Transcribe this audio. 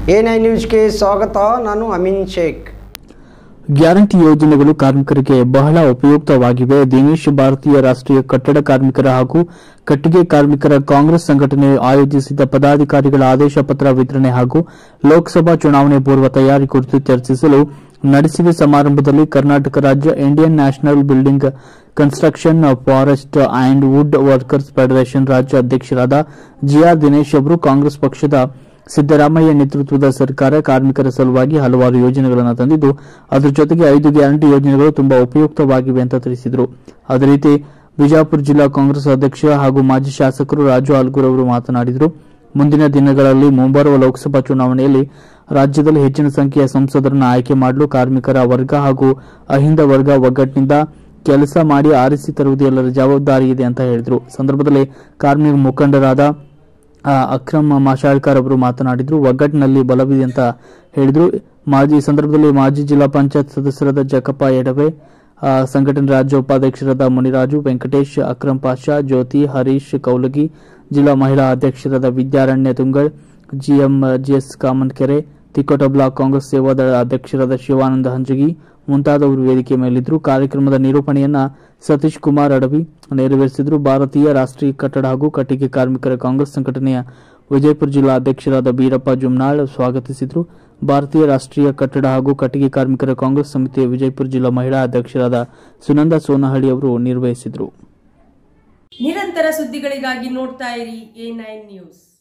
A9 ನ್ಯೂಸ್ಗೆ ಸ್ವಾಗತ. ನಾನು ಅಮೀನ್ ಶೇಖ್. ಗ್ಯಾರಂಟಿ ಯೋಜನೆಗಳು ಕಾರ್ಮಿಕರಿಗೆ ಬಹಳ ಉಪಯುಕ್ತವಾಗಿವೆ. ದಿನೇಶ್ ಭಾರತೀಯ ರಾಷ್ಟ್ರೀಯ ಕಟ್ಟಡ ಕಾರ್ಮಿಕರ ಹಾಗೂ ಕಟ್ಟಿಗೆ ಕಾರ್ಮಿಕರ ಕಾಂಗ್ರೆಸ್ ಸಂಘಟನೆ ಆಯೋಜಿಸಿದ ಪದಾಧಿಕಾರಿಗಳ ಆದೇಶ ಪತ್ರ ವಿತರಣೆ ಹಾಗೂ ಲೋಕಸಭಾ ಚುನಾವಣೆ ಪೂರ್ವ ತಯಾರಿ ಕುರಿತು ಚರ್ಚಿಸಲು ನಡೆಸಿದ ಸಮಾರಂಭದಲ್ಲಿ ಕರ್ನಾಟಕ ರಾಜ್ಯ Indian national building construction forest and wood workers federation ರಾಜ್ಯ ಅಧ್ಯಕ್ಷರಾದ ಜಿಆರ್ ದಿನೇಶ್ ಅವರು ಕಾಂಗ್ರೆಸ್ ಪಕ್ಷದ ಸಿದ್ದರಾಮಯ್ಯ ನೇತೃತ್ವದ ಸರ್ಕಾರ ಕಾರ್ಮಿಕರ ಸಲುವಾಗಿ ಹಲವಾರು ಯೋಜನೆಗಳನ್ನು ತಂದಿದ್ದು ಅದರ ಜೊತೆಗೆ 5 ಗ್ಯಾರಂಟಿ ಯೋಜನೆಗಳು ತುಂಬಾ ಉಪಯುಕ್ತವಾಗಿವೆ ಅಂತ ತಿಳಿಸಿದರು. ಅದೇ ರೀತಿ ಬಿಜಾಪುರ ಜಿಲ್ಲಾ ಕಾಂಗ್ರೆಸ್ ಅಧ್ಯಕ್ಷ ಹಾಗೂ ಮಾಜಿ ಶಾಸಕರು ರಾಜು ಆಲ್ಗೂರ್ ಅವರು ಮಾತನಾಡಿದರು. ಮುಂದಿನ ದಿನಗಳಲ್ಲಿ ಮುಂಬರುವ ಲೋಕಸಭಾ ಚುನಾವಣೆಯಲ್ಲಿ ರಾಜ್ಯದಲ್ಲಿ ಹೆಚ್ಚಿನ ಸಂಖ್ಯೆಯ ಸಂಸದರನ್ನು ಆಯ್ಕೆ ಮಾಡಲು ಕಾರ್ಮಿಕರ ವರ್ಗ ಹಾಗೂ ಅಹಿಂದ ವರ್ಗ ಒಗ್ಗಟ್ಟಿನಿಂದ ಕೆಲಸ ಮಾಡಿ ಆರಿಸಿ ತರುವುದು ಎಲ್ಲರ ಜವಾಬ್ದಾರಿ ಇದೆ ಅಂತ ಹೇಳಿದರು. ಸಂದರ್ಭದಲ್ಲಿ ಕಾರ್ಮಿಕ ಮುಖಂಡರಾದ ಅಕ್ರಮ್ ಮಾಶಾಳ್ಕರ್ ಅವರು ಮಾತನಾಡಿದರು. ಒಗ್ಗಟ್ಟಿನಲ್ಲಿ ಬಲವಿದೆ ಅಂತ ಹೇಳಿದರು. ಸಂದರ್ಭದಲ್ಲಿ ಮಾಜಿ ಜಿಲ್ಲಾ ಪಂಚಾಯತ್ ಸದಸ್ಯರಾದ ಜಕಪ್ಪ ಎಡವೆ, ಸಂಘಟನೆ ರಾಜ್ಯ ಉಪಾಧ್ಯಕ್ಷರಾದ ಮುನಿರಾಜು, ವೆಂಕಟೇಶ್, ಅಕ್ರಮ್ ಪಾಷಾ, ಜ್ಯೋತಿ, ಹರೀಶ್ ಕೌಲಗಿ, ಜಿಲ್ಲಾ ಮಹಿಳಾ ಅಧ್ಯಕ್ಷರಾದ ವಿದ್ಯಾರಣ್ಯ ತುಂಗಳ್, ಜಿಎಸ್ ಕಾಮನ್ಕೆರೆ, ತಿಕೋಟ ಬ್ಲಾಕ್ ಕಾಂಗ್ರೆಸ್ ಸೇವಾದಳ ಅಧ್ಯಕ್ಷರಾದ ಶಿವಾನಂದ ಹಂಜಗಿ ಮುಂತಾದವರು ವೇದಿಕೆ ಮೇಲಿದ್ದರು. ಕಾರ್ಯಕ್ರಮದ ನಿರೂಪಣೆಯನ್ನ ಸತೀಶ್ ಕುಮಾರ್ ಅಡವಿ ನೆರವೇರಿಸಿದರು. ಭಾರತೀಯ ರಾಷ್ಟ್ರೀಯ ಕಟ್ಟಡ ಹಾಗೂ ಕಟ್ಟಿಗೆ ಕಾರ್ಮಿಕರ ಕಾಂಗ್ರೆಸ್ ಸಂಘಟನೆಯ ವಿಜಯಪುರ ಜಿಲ್ಲಾ ಅಧ್ಯಕ್ಷರಾದ ಬೀರಪ್ಪ ಜುಮ್ನಾಳ್ ಸ್ವಾಗತಿಸಿದರು. ಭಾರತೀಯ ರಾಷ್ಟ್ರೀಯ ಕಟ್ಟಡ ಹಾಗೂ ಕಟ್ಟಿಗೆ ಕಾರ್ಮಿಕರ ಕಾಂಗ್ರೆಸ್ ಸಮಿತಿಯ ವಿಜಯಪುರ ಜಿಲ್ಲಾ ಮಹಿಳಾ ಅಧ್ಯಕ್ಷರಾದ ಸುನಂದ ಸೋನಹಳ್ಳಿ ಅವರು ನಿರ್ವಹಿಸಿದರು. ನಿರಂತರ ಸುದ್ದಿಗಳಿಗಾಗಿ ನೋಡ್ತಾ ಇರಿ A9 ನ್ಯೂಸ್.